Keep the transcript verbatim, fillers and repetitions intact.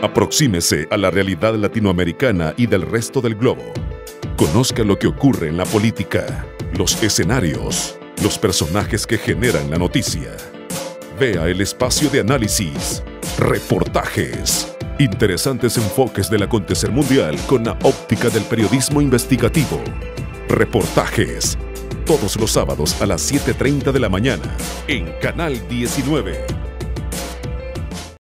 Aproxímese a la realidad latinoamericana y del resto del globo. Conozca lo que ocurre en la política, los escenarios, los personajes que generan la noticia. Vea el espacio de análisis, reportajes, interesantes enfoques del acontecer mundial con la óptica del periodismo investigativo. Reportajes, todos los sábados a las siete y media de la mañana en Canal diecinueve.